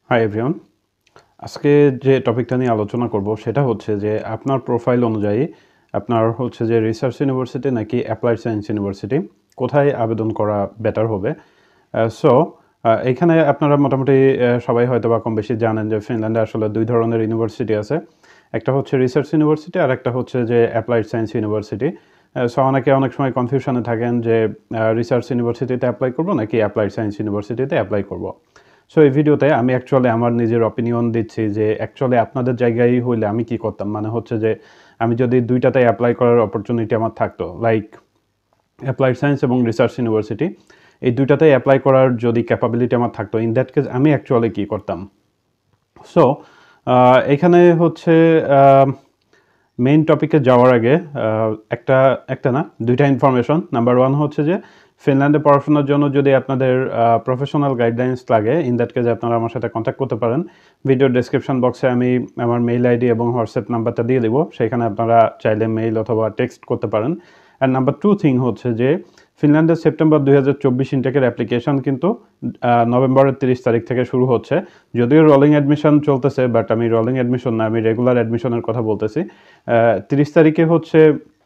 Hi everyone. আজকে যে টপিকটা নিয়ে আলোচনা করব সেটা হচ্ছে যে আপনার প্রোফাইল অনুযায়ী আপনার হচ্ছে যে রিসার্চ ইউনিভার্সিটি নাকি অ্যাপ্লাইড সায়েন্স ইউনিভার্সিটি কোথায় আবেদন করা বেটার হবে। সো এখানে আপনারা মোটামুটি সবাই হয়তো বা কম বেশি জানেন যে ফিনল্যান্ডে আসলে দুই ধরনের ইউনিভার্সিটি আছে। একটা হচ্ছে রিসার্চ ইউনিভার্সিটি আর একটা হচ্ছে যে অ্যাপ্লাইড সায়েন্স ইউনিভার্সিটি। সো অনেকে অনেক সময় কনফিউশনে থাকেন যে রিসার্চ ইউনিভার্সিটিতে অ্যাপ্লাই করব নাকি অ্যাপ্লাইড সায়েন্স ইউনিভার্সিটিতে অ্যাপ্লাই করব। সো এই ভিডিওতে আমি অ্যাকচুয়ালি আমার নিজের অপিনিয়ন দিচ্ছি যে অ্যাকচুয়ালি আপনাদের জায়গায় হইলে আমি কি করতাম। মানে হচ্ছে যে আমি যদি দুইটাতে অ্যাপ্লাই করার অপরচুনিটি আমার থাকতো, লাইক অ্যাপ্লাইড সায়েন্স এবং রিসার্চ ইউনিভার্সিটি, এই দুইটাতেই অ্যাপ্লাই করার যদি ক্যাপাবিলিটি আমার থাকতো, ইন দ্যাট কেস আমি অ্যাকচুয়ালি কী করতাম। সো এখানে হচ্ছে মেইন টপিকে যাওয়ার আগে একটা না দুইটা ইনফরমেশন। নাম্বার ওয়ান হচ্ছে যে ফিনল্যান্ডে পড়াশোনার জন্য যদি আপনাদের প্রফেশনাল গাইডলাইন্স লাগে, ইন দ্যাট কেসে আপনারা আমার সাথে কন্ট্যাক্ট করতে পারেন। ভিডিও ডেসক্রিপশন বক্সে আমি আমার মেইল আইডি এবং হোয়াটসঅ্যাপ নাম্বারটা দিয়ে দেবো, সেখানে আপনারা চাইলে মেইল অথবা টেক্সট করতে পারেন। আর নাম্বার টু থিং হচ্ছে যে ফিনল্যান্ডের সেপ্টেম্বর 2024 ইনটেকের অ্যাপ্লিকেশন কিন্তু নভেম্বরের 30 তারিখ থেকে শুরু হচ্ছে। যদিও রোলিং অ্যাডমিশন চলতেছে, বাট আমি রোলিং অ্যাডমিশন না, আমি রেগুলার অ্যাডমিশনের কথা বলতেছি। 30 তারিখে হচ্ছে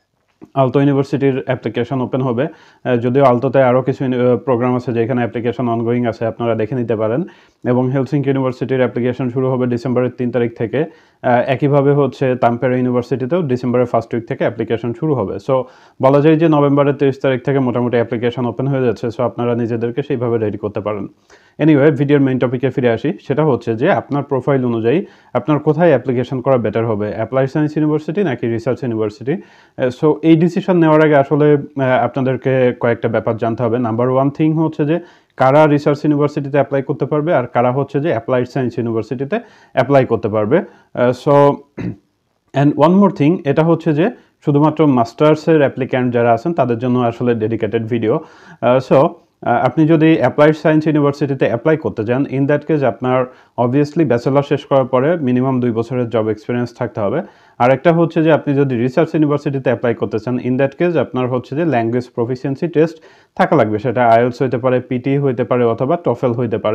আলতো ইউনিভার্সিটির অ্যাপ্লিকেশন ওপেন হবে। যদিও আলতোতে আরও কিছু প্রোগ্রাম আছে যেখানে অ্যাপ্লিকেশন অনগোয়িং আছে, আপনারা দেখে নিতে পারেন। এবং হেলসিঙ্কি ইউনিভার্সিটির অ্যাপ্লিকেশন শুরু হবে ডিসেম্বরের 3 তারিখ থেকে। একইভাবে হচ্ছে তাম্পেরে ইউনিভার্সিটিতেও ডিসেম্বরের ফার্স্ট উইক থেকে অ্যাপ্লিকেশন শুরু হবে। সো বলা যায় যে নভেম্বরের 30 তারিখ থেকে মোটামুটি অ্যাপ্লিকেশন ওপেন হয়ে যাচ্ছে। সো আপনারা নিজেদেরকে সেইভাবে রেডি করতে পারেন। এনিওয়ে, ভিডিওর মেইন টপিকে ফিরে আসি। সেটা হচ্ছে যে আপনার প্রোফাইল অনুযায়ী আপনার কোথায় অ্যাপ্লিকেশন করা বেটার হবে, অ্যাপ্লাইড সায়েন্স ইউনিভার্সিটি নাকি রিসার্চ ইউনিভার্সিটি। সো এই ডিসিশন নেওয়ার আগে আসলে আপনাদেরকে কয়েকটা ব্যাপার জানতে হবে। নাম্বার ওয়ান থিং হচ্ছে যে কারা রিসার্চ ইউনিভার্সিটিতে অ্যাপ্লাই করতে পারবে আর কারা হচ্ছে যে অ্যাপ্লাইড সায়েন্স ইউনিভার্সিটিতে অ্যাপ্লাই করতে পারবে। So and one more thing, এটা হচ্ছে যে শুধুমাত্র মাস্টার্সের অ্যাপ্লিক্যান্ট যারা আছেন তাদের জন্য আসলে ডেডিকেটেড ভিডিও। সো আপনি যদি অ্যাপ্লাইড সায়েন্স ইউনিভার্সিটিতে অ্যাপ্লাই করতে চান, ইন দ্যাট কেস আপনার অবভিয়াসলি ব্যাচেলর শেষ করার পরে মিনিমাম 2 বছরের জব এক্সপিরিয়েন্স থাকতে হবে। আরেকটা হচ্ছে যে আপনি যদি রিসার্চ ইউনিভার্সিটিতে অ্যাপ্লাই করতে চান, ইন দ্যাট কেস আপনার হচ্ছে যে ল্যাঙ্গুয়েজ প্রফিসিয়েন্সি টেস্ট থাকা লাগবে। সেটা আইএলস হইতে পারে, পিটি হইতে পারে অথবা টফেল হইতে পারে।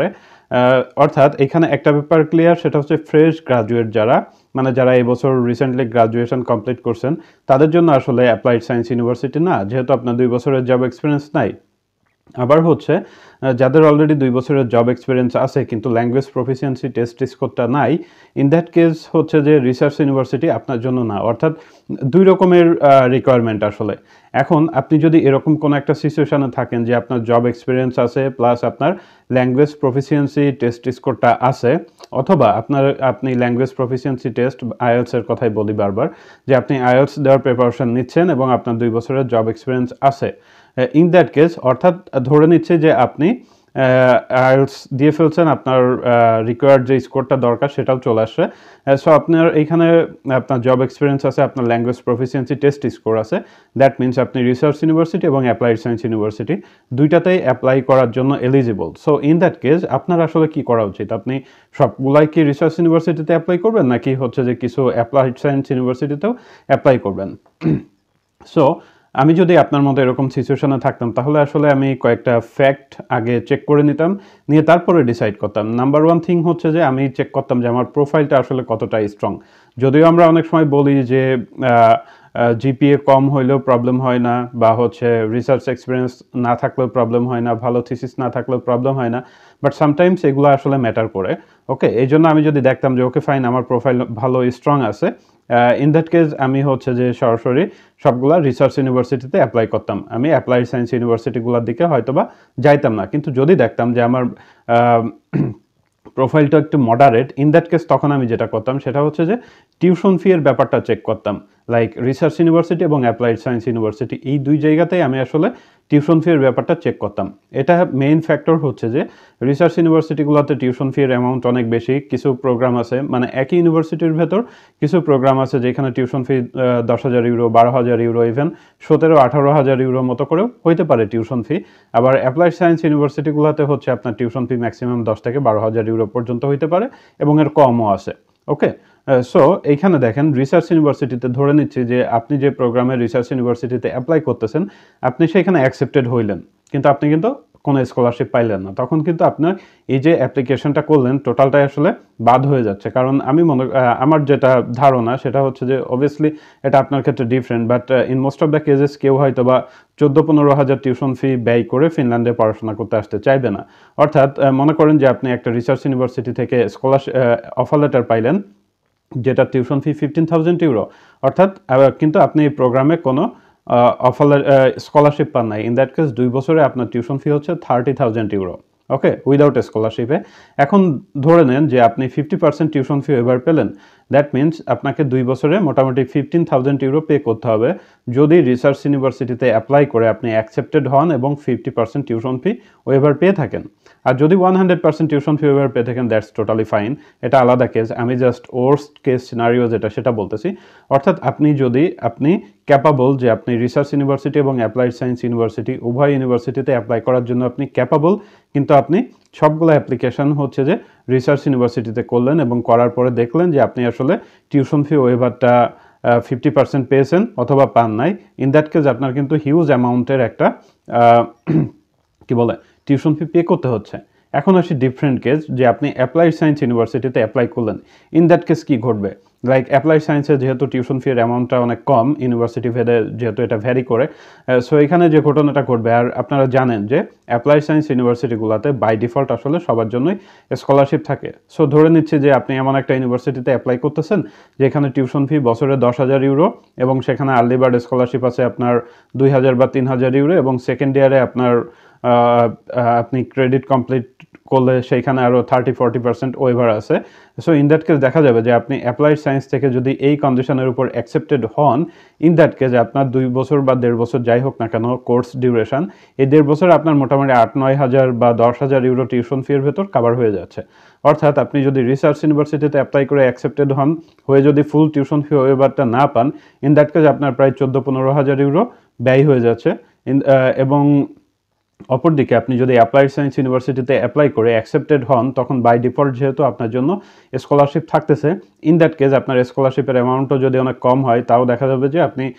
অর্থাৎ এখানে একটা ব্যাপার ক্লিয়ার, সেটা হচ্ছে ফ্রেশ গ্রাজুয়েট যারা, মানে যারা এবছর রিসেন্টলি গ্রাজুয়েশন কমপ্লিট করছেন, তাদের জন্য আসলে অ্যাপ্লাইড সায়েন্স ইউনিভার্সিটি না, যেহেতু আপনার 2 বছরের জব এক্সপিরিয়েন্স নাই। আবার হচ্ছে যাদের অলরেডি 2 বছরের জব এক্সপিরিয়েন্স আছে কিন্তু ল্যাঙ্গুয়েজ প্রফিসিয়েন্সি টেস্ট স্কোরটা নাই, ইন দ্যাট কেস হচ্ছে যে রিসার্চ ইউনিভার্সিটি আপনার জন্য না। অর্থাৎ দুই রকমের রিকোয়ারমেন্ট আসলে। এখন আপনি যদি এরকম কোনো একটা সিচুয়েশানে থাকেন যে আপনার জব এক্সপিরিয়েন্স আছে প্লাস আপনার ল্যাঙ্গুয়েজ প্রফিসিয়েন্সি টেস্ট স্কোরটা আছে, অথবা আপনি ল্যাঙ্গুয়েজ প্রফিসিয়েন্সি টেস্ট, আইএলসের কথাই বলি বারবার, যে আপনি আইএলস দেওয়ার প্রিপারেশন নিচ্ছেন এবং আপনার 2 বছরের জব এক্সপিরিয়েন্স আছে, ইন দ্যাট কেস অর্থাৎ ধরে নিচ্ছে যে আপনি আইএলস দিয়ে ফেলছেন, আপনার রিকোয়ার্ড যে স্কোরটা দরকার সেটাও চলে আসছে। সো আপনার এইখানে আপনার জব এক্সপিরিয়েন্স আছে, আপনার ল্যাঙ্গুয়েজ প্রফিসিয়েন্সি টেস্ট স্কোর আছে, দ্যাট মিনস আপনি রিসার্চ ইউনিভার্সিটি এবং অ্যাপ্লাইড সায়েন্স ইউনিভার্সিটি দুইটাতেই অ্যাপ্লাই করার জন্য eligible. So in that case আপনার আসলে কি করা উচিত? আপনি সবগুলাই কি রিসার্চ ইউনিভার্সিটিতে অ্যাপ্লাই করবেন নাকি হচ্ছে যে কিছু অ্যাপ্লাইড সায়েন্স ইউনিভার্সিটিতেও অ্যাপ্লাই করবেন? সো আমি যদি আপনার মতো এরকম সিচুয়েশনে থাকতাম তাহলে আসলে আমি কয়েকটা ফ্যাক্ট আগে চেক করে নিতাম, নিয়ে তারপরে ডিসাইড করতাম। নাম্বার ওয়ান থিং হচ্ছে যে আমি চেক করতাম যে আমার প্রোফাইলটা আসলে কতটা স্ট্রং। যদিও আমরা অনেক সময় বলি যে জিপিএ কম হইলেও প্রবলেম হয় না, বা হচ্ছে রিসার্চ এক্সপিরিয়েন্স না থাকলেও প্রবলেম হয় না, ভালো থিসিস না থাকলেও প্রবলেম হয় না, বাট সামটাইমস এগুলো আসলে ম্যাটার করে। ওকে, এই জন্য আমি যদি দেখতাম যে ওকে ফাইন, আমার প্রোফাইল ভালো স্ট্রং আছে, ইন দ্যাট কেস আমি হচ্ছে যে সরাসরি সবগুলা রিসার্চ ইউনিভার্সিটিতে অ্যাপ্লাই করতাম। আমি অ্যাপ্লাইড সায়েন্স ইউনিভার্সিটিগুলোর দিকে হয়তোবা যাইতাম না। কিন্তু যদি দেখতাম যে আমার প্রোফাইলটা একটু মডারেট, ইন দ্যাট কেস তখন আমি যেটা করতাম সেটা হচ্ছে যে টিউশন ফি এর ব্যাপারটা চেক করতাম। লাইক রিসার্চ ইউনিভার্সিটি এবং অ্যাপ্লাইড সায়েন্স ইউনিভার্সিটি এই দুই জায়গাতেই আমি আসলে টিউশন ফি এর ব্যাপারটা চেক করতাম। এটা মেইন ফ্যাক্টর হচ্ছে যে রিসার্চ ইউনিভার্সিটিগুলোতে টিউশন ফি এর অ্যামাউন্ট অনেক বেশি। কিছু প্রোগ্রাম আছে, মানে একই ইউনিভার্সিটির ভেতর কিছু প্রোগ্রাম আছে যেখানে tuition fee 10,000 euro, 12,000 euro, even 17-18,000 euro মতো করেও হইতে পারে টিউশন ফি। আবার অ্যাপ্লাইড সায়েন্স ইউনিভার্সিটিগুলোতে হচ্ছে আপনার টিউশন ফি ম্যাক্সিমাম 10 থেকে 12,000 ইউরো পর্যন্ত হইতে পারে, এবং এর কমও আছে। ওকে, সো এইখানে দেখেন রিসার্চ ইউনিভার্সিটিতে ধরে নিচ্ছি যে আপনি যে প্রোগ্রামে রিসার্চ ইউনিভার্সিটিতে অ্যাপ্লাই করতেছেন আপনি সেখানে অ্যাকসেপ্টেড হইলেন, কিন্তু আপনি কিন্তু কোনো স্কলারশিপ পাইলেন না, তখন কিন্তু আপনার এই যে অ্যাপ্লিকেশনটা করলেন টোটালটাই আসলে বাদ হয়ে যাচ্ছে। কারণ আমি আমার যেটা ধারণা সেটা হচ্ছে যে অবভিয়াসলি এটা আপনার ক্ষেত্রে different, but in most of the cases কেউ হয়তো বা 14-15 হাজার টিউশন ফি ব্যয় করে ফিনল্যান্ডে পড়াশোনা করতে আসতে চাইবে না। অর্থাৎ মনে করেন যে আপনি একটা রিসার্চ ইউনিভার্সিটি থেকে স্কলারশিপ অফার লেটার পাইলেন, যেটা টিউশন ফি 15,000 ইউরো, অর্থাৎ কিন্তু আপনি এই প্রোগ্রামে কোনো অফার স্কলারশিপ পান নাই। ইন দ্যাট কেস 2 বছরে আপনার টিউশন ফি হচ্ছে 30,000 ইউরো, ওকে, উইদাউট স্কলারশিপে। এখন ধরে নেন যে আপনি 50% টিউশন ফি এবার পেলেন, দ্যাট মিনস আপনাকে 2 বছরে মোটামুটি 15,000 ইউরো পে করতে হবে যদি রিসার্চ ইউনিভার্সিটিতে অ্যাপ্লাই করে আপনি অ্যাকসেপ্টেড হন এবং 50% টিউশন ফি ওয়েভার পেয়ে থাকেন। আর যদি 100% টিউশন ফি ওয়েভার পেয়ে থাকেন, দ্যাটস টোটালি ফাইন, এটা আলাদা কেস। আমি জাস্ট ওয়ার্স্ট কেস সিনারিও যেটা সেটা বলতেছি। অর্থাৎ আপনি ক্যাপাবল, যে আপনি রিসার্চ ইউনিভার্সিটি এবং অ্যাপ্লাইড সায়েন্স ইউনিভার্সিটি উভয় ইউনিভার্সিটিতে অ্যাপ্লাই করার জন্য আপনি ক্যাপাবল, কিন্তু আপনি সবগুলো অ্যাপ্লিকেশন হচ্ছে যে রিসার্চ ইউনিভার্সিটিতে করলেন এবং করার পরে দেখলেন যে আপনি আসলে টিউশন ফি ওয়েভারটা 50% পেয়েছেন অথবা পান নাই। ইন দ্যাট কেস আপনার কিন্তু হিউজ অ্যামাউন্টের একটা কি বলে টিউশন ফি পে করতে হচ্ছে। এখন আসি ডিফারেন্ট কেস, যে আপনি অ্যাপ্লাইড সায়েন্স ইউনিভার্সিটিতে অ্যাপ্লাই করলেন। ইন দ্যাট কেস কী ঘটবে? লাইক অ্যাপ্লাইড সায়েন্সে যেহেতু টিউশন ফির অ্যামাউন্টটা অনেক কম, ইউনিভার্সিটি ভেদে যেহেতু এটা ভ্যারি করে, সো এখানে যে ঘটনাটা ঘটবে, আর আপনারা জানেন যে অ্যাপ্লাইড সায়েন্স ইউনিভার্সিটিগুলোতে বাই ডিফল্ট আসলে সবার জন্যই স্কলারশিপ থাকে। সো ধরে নিচ্ছে যে আপনি এমন একটা ইউনিভার্সিটিতে অ্যাপ্লাই করতেছেন যেখানে টিউশন ফি বছরে 10,000 ইউরো, এবং সেখানে আর্লি বার্ড স্কলারশিপ আছে আপনার 2,000 বা 3,000 ইউরো, এবং সেকেন্ড ইয়ারে আপনার আপনি ক্রেডিট কমপ্লিট করলে সেইখানে আরও 30-40% ওয়েভার আছে। সো ইন দ্যাট কেস দেখা যাবে যে আপনি অ্যাপ্লাইড সায়েন্স থেকে যদি এই কন্ডিশনের উপর অ্যাকসেপ্টেড হন, ইন দ্যাট কেস আপনার 2 বছর বা 1.5 বছর যাই হোক না কেন কোর্স ডিউরেশন, এই 1.5 বছর আপনার মোটামুটি 8-9 হাজার বা 10,000 ইউরো টিউশন ফির ভেতর কাভার হয়ে যাচ্ছে। অর্থাৎ আপনি যদি রিসার্চ ইউনিভার্সিটিতে অ্যাপ্লাই করে অ্যাকসেপ্টেড হন, হয়ে যদি ফুল টিউশন ফি ওয়েভারটা না পান, ইন দ্যাট কেস আপনার প্রায় 14-15 হাজার ইউরো ব্যয় হয়ে যাচ্ছে। এবং অপরদিকে আপনি যদি অ্যাপ্লাইড সায়েন্স ইউনিভার্সিটিতে অ্যাপ্লাই করে অ্যাকসেপ্টেড হন, তখন বাই ডিফল্ট যেহেতু আপনার জন্য স্কলারশিপ থাকতেছে, ইন দ্যাট কেস আপনার স্কলারশিপের অ্যামাউন্টও যদি অনেক কম হয়, তাও দেখা যাবে যে আপনি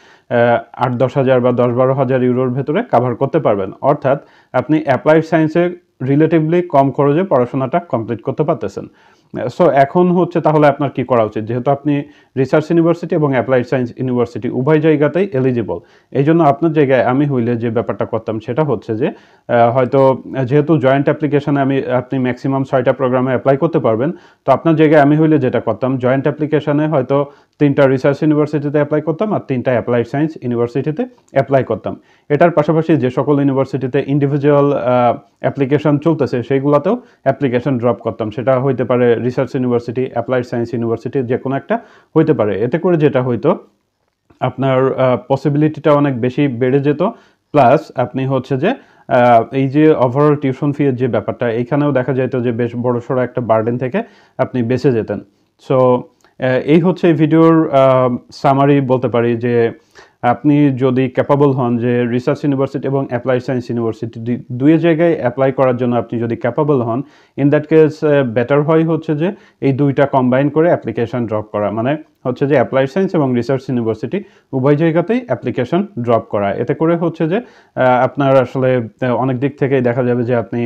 8-10 হাজার বা 10-12 হাজার ইউরোর ভেতরে কাভার করতে পারবেন। অর্থাৎ আপনি অ্যাপ্লাইড সায়েন্সে রিলেটিভলি কম খরচে পড়াশোনাটা কমপ্লিট করতে পারতেছেন। সো এখন হচ্ছে তাহলে আপনার কি করা উচিত? যেহেতু আপনি রিসার্চ ইউনিভার্সিটি এবং অ্যাপ্লাইড সায়েন্স ইউনিভার্সিটি উভয় জায়গাতেই এলিজিবল, এই জন্য আপনার জায়গায় আমি হইলে যে ব্যাপারটা করতাম সেটা হচ্ছে যে হয়তো যেহেতু জয়েন্ট অ্যাপ্লিকেশানে আপনি ম্যাক্সিমাম 6টা প্রোগ্রামে অ্যাপ্লাই করতে পারবেন, তো আপনার জায়গায় আমি হইলে যেটা করতাম, জয়েন্ট অ্যাপ্লিকেশানে হয়তো 3টা রিসার্চ ইউনিভার্সিটিতে অ্যাপ্লাই করতাম আর 3টা অ্যাপ্লাইড সায়েন্স ইউনিভার্সিটিতে অ্যাপ্লাই করতাম। এটার পাশাপাশি যে সকল ইউনিভার্সিটিতে ইন্ডিভিজুয়াল অ্যাপ্লিকেশন চলতেছে সেইগুলোতেও অ্যাপ্লিকেশন ড্রপ করতাম। সেটা হইতে পারে research university, applied science university, যে কোনো একটা হইতে পারে। এতে করে যেটা হইতো, আপনার পসিবিলিটিটা অনেক বেশি বেড়ে যেত, প্লাস আপনি হচ্ছে যে এই যে ওভারঅল টিউশন ফি এর যে ব্যাপারটা, এইখানেও দেখা যেত যে বেশ বড়সড় একটা বার্ডেন থেকে আপনি বেঁচে যেতেন। সো এই হচ্ছে এই ভিডিওর সামারি বলতে পারি, যে আপনি যদি ক্যাপাবল হন যে রিসার্চ ইউনিভার্সিটি এবং অ্যাপ্লাইড সায়েন্স ইউনিভার্সিটি দুই জায়গায় অ্যাপ্লাই করার জন্য আপনি যদি ক্যাপাবল হন, ইন দ্যাট কেস বেটার হয় হচ্ছে যে এই দুইটা কম্বাইন করে অ্যাপ্লিকেশন ড্রপ করা, মানে হচ্ছে যে অ্যাপ্লাইড সায়েন্স এবং রিসার্চ ইউনিভার্সিটি উভয় জায়গাতেই অ্যাপ্লিকেশন ড্রপ করা। এতে করে হচ্ছে যে আপনার আসলে অনেক দিক থেকেই দেখা যাবে যে আপনি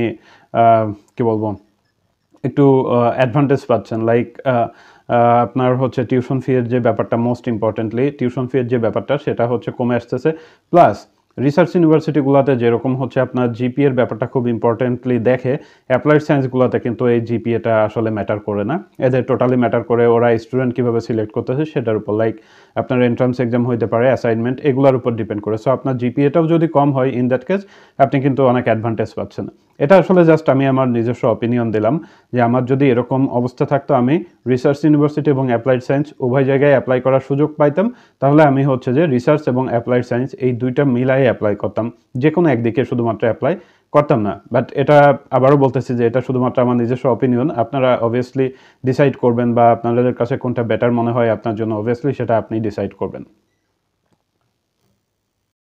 কি বলবো একটু অ্যাডভান্টেজ পাচ্ছেন। লাইক আপনার হচ্ছে টিউশন ফি এর যে ব্যাপারটা, মোস্ট ইম্পর্টেন্টলি টিউশন ফি এর যে ব্যাপারটা সেটা হচ্ছে কমে আসতেছে। প্লাস রিসার্চ ইউনিভার্সিটিগুলোতে যেরকম হচ্ছে আপনার জিপিএ এর ব্যাপারটা খুব ইম্পর্টেন্টলি দেখে, অ্যাপ্লাইড সায়েন্সগুলোতে কিন্তু এই জিপিএটা আসলে ম্যাটার করে না। এদের টোটালি ম্যাটার করে ওরা স্টুডেন্ট কীভাবে সিলেক্ট করতেছে সেটার উপর, লাইক আপনার এন্ট্রান্স এক্সাম হইতে পারে, অ্যাসাইনমেন্ট, এগুলোর উপর ডিপেন্ড করে। সো আপনার জিপিএটাও যদি কম হয়, ইন দ্যাট কেস আপনি কিন্তু অনেক অ্যাডভান্টেজ পাচ্ছেন। এটা আসলে জাস্ট আমি আমার নিজস্ব অপিনিয়ন দিলাম, যে আমার যদি এরকম অবস্থা থাকতো, আমি রিসার্চ ইউনিভার্সিটি এবং অ্যাপ্লাইড সায়েন্স উভয় জায়গায় অ্যাপ্লাই করার সুযোগ পাইতাম, তাহলে আমি হচ্ছে যে রিসার্চ এবং অ্যাপ্লাইড সায়েন্স এই দুইটা মিলাই অ্যাপ্লাই করতাম, যে কোনো একদিকে শুধুমাত্র অ্যাপ্লাই করতাম না। বাট এটা আবারও বলতেছি যে এটা শুধুমাত্র আমার নিজস্ব অপিনিয়ন, আপনারা অবভিয়াসলি ডিসাইড করবেন, বা আপনাদের কাছে কোনটা বেটার মনে হয় আপনার জন্য, অবভিয়াসলি সেটা আপনি ডিসাইড করবেন।